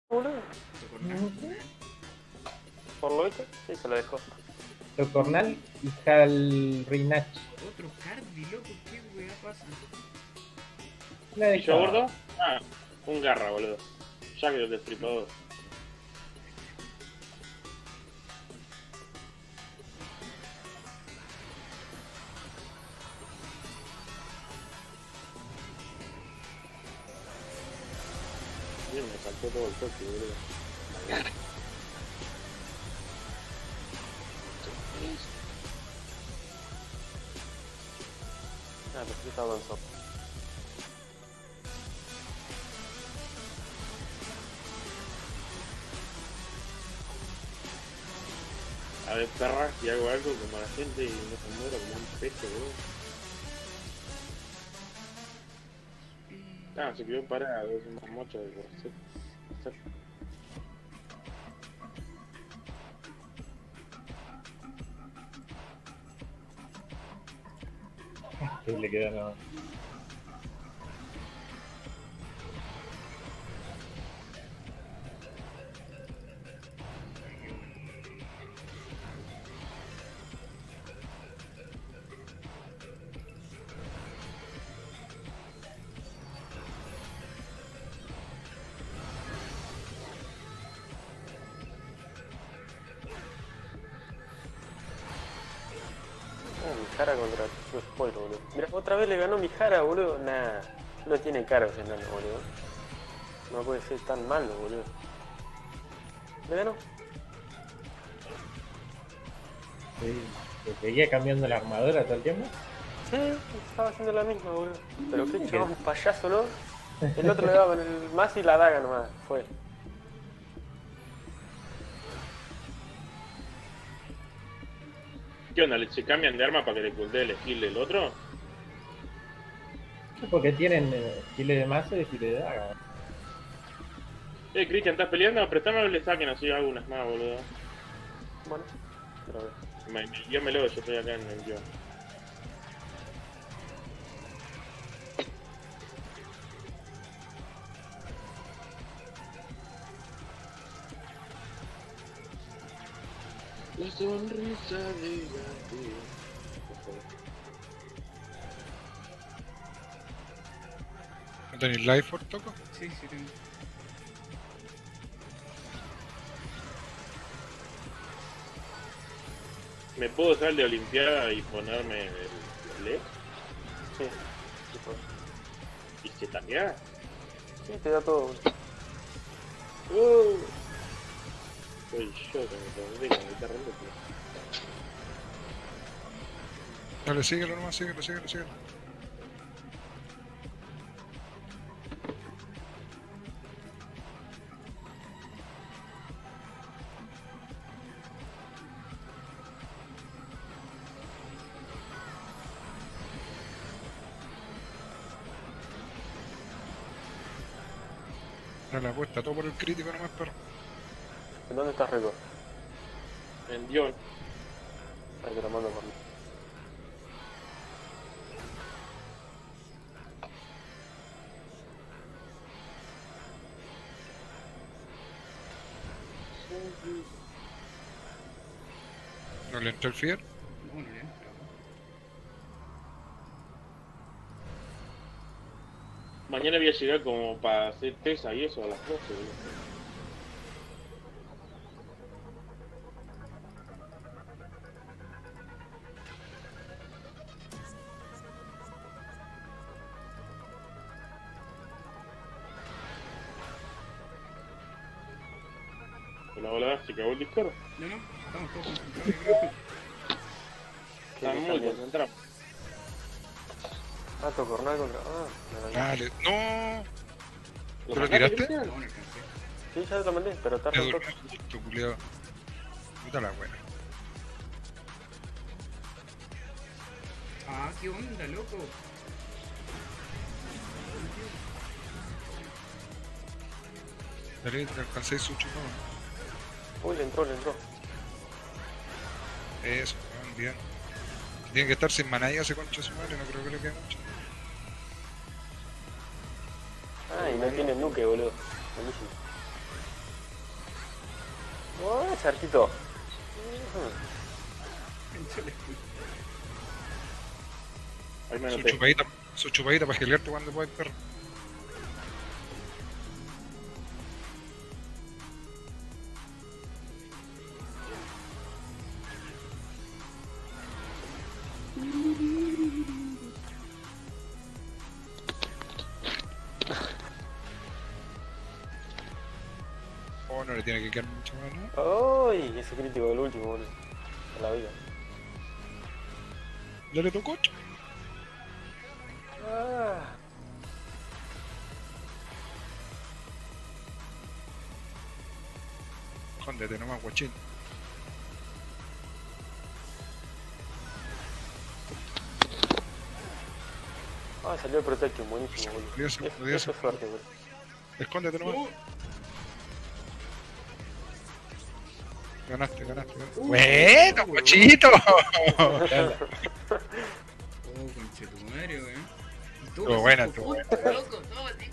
boludo. Socornal. Por lo visto, sí, se lo dejó. Socornal y Halrinach. Otro Cardi, loco, qué weá pasa. La ¿Y yo dejaba. gordo? Ah, un garra, boludo. Ya que el destripador. Bien, me saltó todo el toque, boludo. Ah, pero sí está avanzado. A ver, perra, si hago algo como la gente y no se muera como un peje, boludo. Ah, se quedó parado, es una mocha de corset. Que le queda nada. Mijara contra su spoiler, boludo. Mira, otra vez le ganó Mijara, boludo. Nah, no tiene cara ese enano, boludo. No puede ser tan malo, boludo. ¿Le ganó? Sí, que seguía cambiando la armadura todo el tiempo. Sí, estaba haciendo la misma, boludo. Pero qué chabón payaso, ¿no? El otro le daba con el más y la daga nomás. Fue. ¿Qué onda? ¿Se cambian de arma para que le cultee el skill del otro? Porque tienen giles de mazo y giles de daga. Cristian, ¿estás peleando? Préstame que le saquen así algunas más, boludo. Bueno, pero a ver. Yo me lo yo estoy acá en el guión. La sonrisa de la tía. ¿No tenéis life for toco? Sí, sí, tengo. ¿Me puedo usar el de Olimpiada y ponerme el LED? Sí, sí, pues. ¿Y se taguea? Sí, te da todo, boludo. Soy yo que me pondré con el guitarra eléctrica. Dale, síguelo nomás, síguelo. Dale la apuesta, todo por el crítico nomás, perro. ¿En dónde estás, Rico? En Dion. Ahí te lo mando por mí. ¿No le entró el fier? No, no le entra. Mañana voy a llegar como para hacer pesa y eso a las 12, boludo. Hola, ¿se acabó el Discord? No, no, estamos todos concentrados, yo creo. Están muy concentrados. Ah, Socornal contra. Ah, me la Dale, no. ¿Lo ¿Te lo mandaste, tiraste? Cristian? No, no alcancé. Sí, ya te lo mandé, pero tarda Me un durmió toque. justo, culiao. Puta la buena. Ah, qué onda, loco. Dale, te alcancé su chupón. Uy, le entró, le entró. Eso, bien. Tiene que estar sin maná y ese concha su madre, no creo que le quede mucho. Ah, y no tiene nuke, boludo. Buenísimo. ese arquito. Ahí me Su anoté. chupadita para gelearte cuando puedas, perro. Oh, no le tiene que quedar mucho más, ¿no? ¡Ay! Ese crítico del último, boludo. A la vida. Ya le tocó. Ah. Escóndete nomás, guachín. Ah, salió el Protection, buenísimo, boludo. Podría Eso ser. es suerte, boludo. Escóndete nomás. Ganaste. Bueno, guachito. Oh, conchetumario, weón. Y tú, Estuvo buena, cinco estuvo puntos, loco, todo así